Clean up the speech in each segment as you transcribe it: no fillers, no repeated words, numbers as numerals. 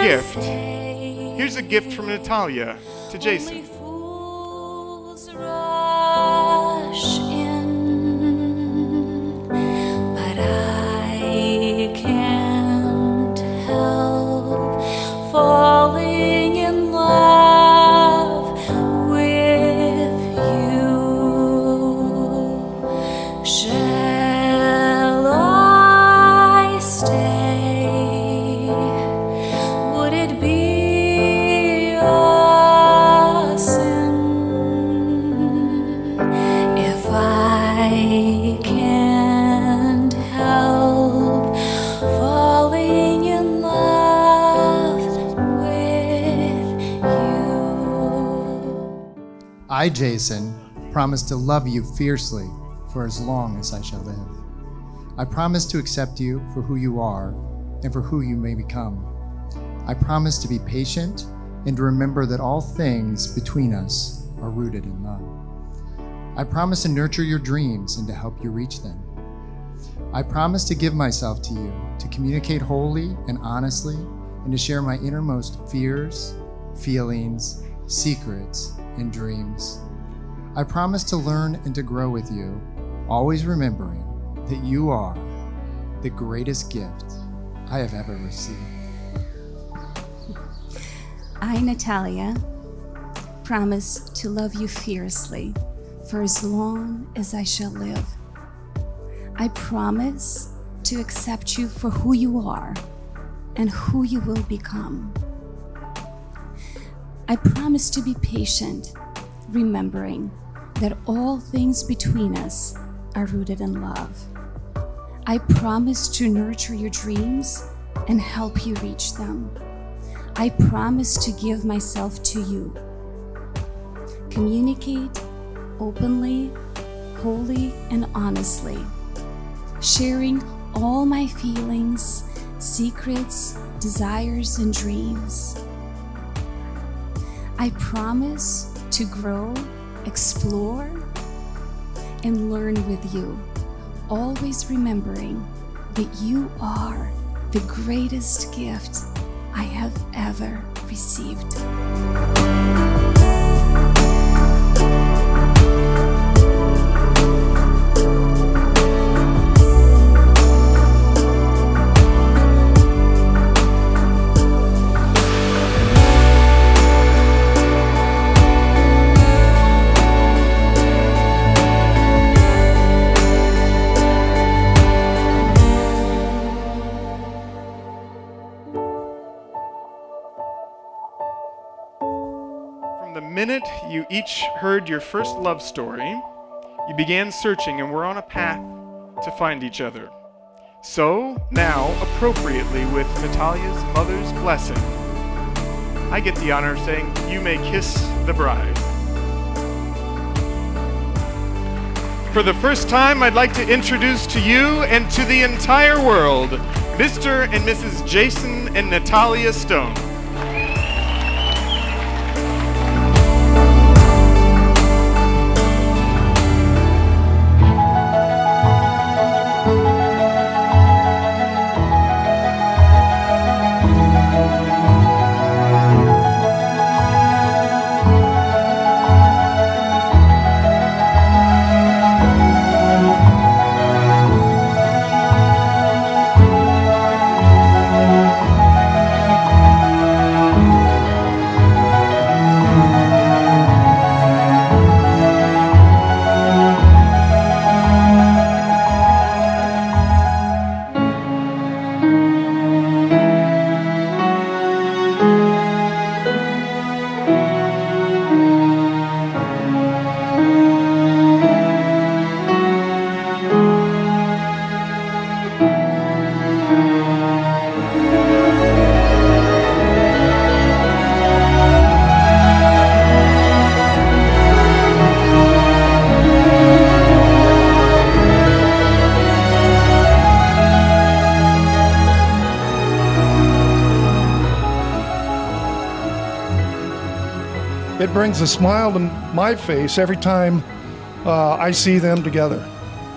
gift. Here's a gift from Natalia to Jason. Rush in, but I can't help falling in love with you. Shall I stay? Would it be a sin if I can't help falling in love with you? I, Jason, promise to love you fiercely for as long as I shall live. I promise to accept you for who you are and for who you may become. I promise to be patient and to remember that all things between us are rooted in love. I promise to nurture your dreams and to help you reach them. I promise to give myself to you, to communicate wholly and honestly, and to share my innermost fears, feelings, secrets, and dreams. I promise to learn and to grow with you, always remembering that you are the greatest gift I have ever received. I, Natalia, promise to love you fiercely for as long as I shall live. I promise to accept you for who you are and who you will become. I promise to be patient, remembering that all things between us are rooted in love. I promise to nurture your dreams and help you reach them. I promise to give myself to you. Communicate openly, wholly, and honestly, sharing all my feelings, secrets, desires, and dreams. I promise to grow, explore, and learn with you, always remembering that you are the greatest gift I have ever received. The minute you each heard your first love story, you began searching and were on a path to find each other. So, now, appropriately with Natalia's mother's blessing, I get the honor of saying, you may kiss the bride. For the first time, I'd like to introduce to you and to the entire world, Mr. and Mrs. Jason and Natalia Stone. It brings a smile to my face every time I see them together.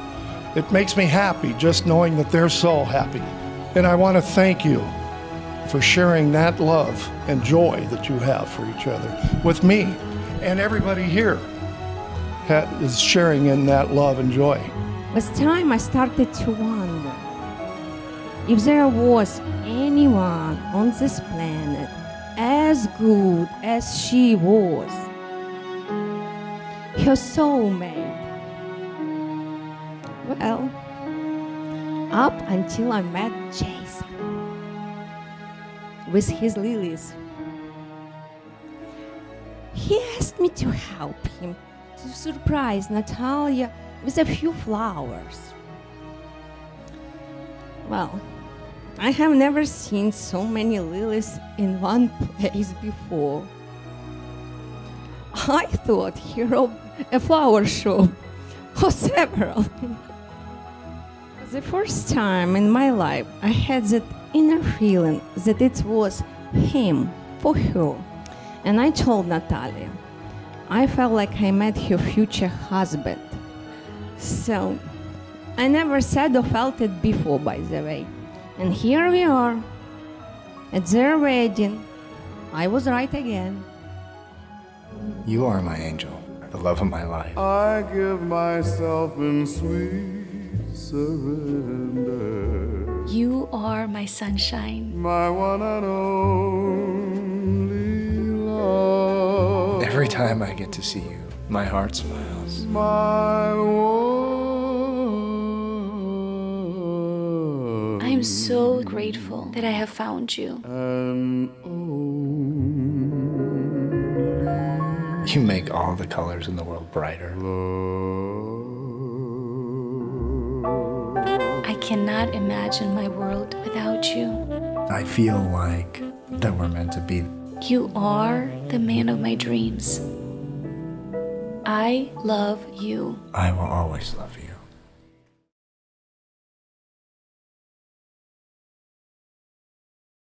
It makes me happy just knowing that they're so happy. And I want to thank you for sharing that love and joy that you have for each other with me. And everybody here is sharing in that love and joy. With time, I started to wonder if there was anyone on this planet as good as she was, her soulmate. Well, up until I met Jason with his lilies. He asked me to help him to surprise Natalia with a few flowers. Well, I have never seen so many lilies in one place before. I thought he robbed a flower shop or several. For the first time in my life, I had that inner feeling that it was him for her. And I told Natalia, I felt like I met her future husband. So, I never said or felt it before, by the way. And here we are, at their wedding. I was right again. You are my angel, the love of my life. I give myself in sweet surrender. You are my sunshine. My one and only love. Every time I get to see you, my heart smiles. My one. I am so grateful that I have found you. And only You make all the colors in the world brighter. I cannot imagine my world without you. I feel like that we're meant to be. You are the man of my dreams. I love you. I will always love you.